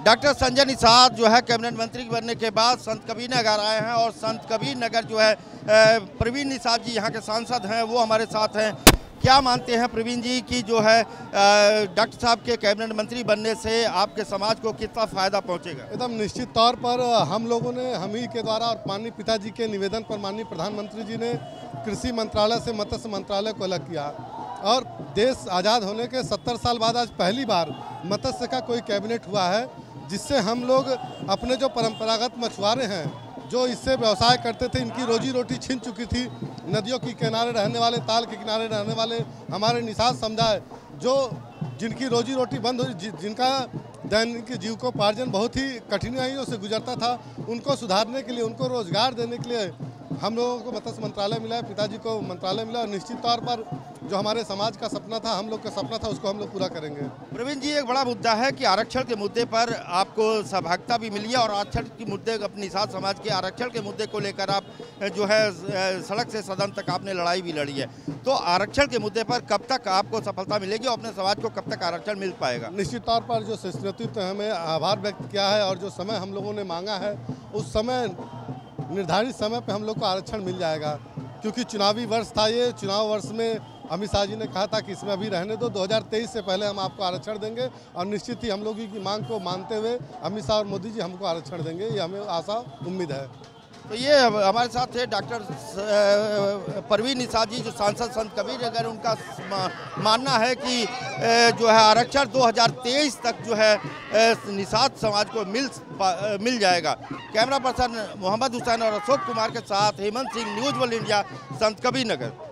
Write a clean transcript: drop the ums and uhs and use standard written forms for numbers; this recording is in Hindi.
डॉक्टर संजय निषाद जो है कैबिनेट मंत्री बनने के बाद संत कबीर नगर आए हैं और संत कबीर नगर जो है प्रवीण निषाद जी यहाँ के सांसद हैं, वो हमारे साथ हैं। क्या मानते हैं प्रवीण जी की जो है डॉक्टर साहब के कैबिनेट मंत्री बनने से आपके समाज को कितना फायदा पहुंचेगा? एकदम निश्चित तौर पर हम लोगों ने हम ही के द्वारा और माननीय पिताजी के निवेदन पर माननीय प्रधानमंत्री जी ने कृषि मंत्रालय से मत्स्य मंत्रालय को अलग किया और देश आज़ाद होने के 70 साल बाद आज पहली बार मत्स्य का कोई कैबिनेट हुआ है, जिससे हम लोग अपने जो परंपरागत मछुआरे हैं जो इससे व्यवसाय करते थे, इनकी रोजी रोटी छिन चुकी थी। नदियों के किनारे रहने वाले, ताल के किनारे रहने वाले हमारे निषाद समुदाय जो जिनकी रोजी रोटी बंद हो, जिनका दैनिक जीविकोपार्जन बहुत ही कठिनाइयों से गुजरता था, उनको सुधारने के लिए, उनको रोजगार देने के लिए हम लोगों को मत्स्य मंत्रालय मिला है, पिताजी को मंत्रालय मिला और निश्चित तौर पर जो हमारे समाज का सपना था, हम लोग का सपना था, उसको हम लोग पूरा करेंगे। प्रवीण जी, एक बड़ा मुद्दा है कि आरक्षण के मुद्दे पर आपको सहभागिता भी मिली है और आरक्षण के मुद्दे, अपनी निषाद समाज के आरक्षण के मुद्दे को लेकर आप जो है सड़क से सदन तक आपने लड़ाई भी लड़ी है। तो आरक्षण के मुद्दे पर कब तक आपको सफलता मिलेगी और अपने समाज को कब तक आरक्षण मिल पाएगा? निश्चित तौर पर जो नेतृत्व ने हमें आभार व्यक्त किया है और जो समय हम लोगों ने मांगा है, उस समय निर्धारित समय पे हम लोग को आरक्षण मिल जाएगा, क्योंकि चुनावी वर्ष था ये। चुनाव वर्ष में अमित शाह जी ने कहा था कि इसमें अभी रहने दो, 2023 से पहले हम आपको आरक्षण देंगे और निश्चित ही हम लोगों की मांग को मानते हुए अमित शाह और मोदी जी हमको आरक्षण देंगे, ये हमें आशा उम्मीद है। तो ये हमारे साथ थे डॉक्टर प्रवीण निषाद जी, जो सांसद संत कबीर नगर। उनका मानना है कि जो है आरक्षण 2023 तक जो है निषाद समाज को मिल जाएगा। कैमरा पर्सन मोहम्मद हुसैन और अशोक कुमार के साथ Hemant Singh, news world India, Sant Kabir नगर।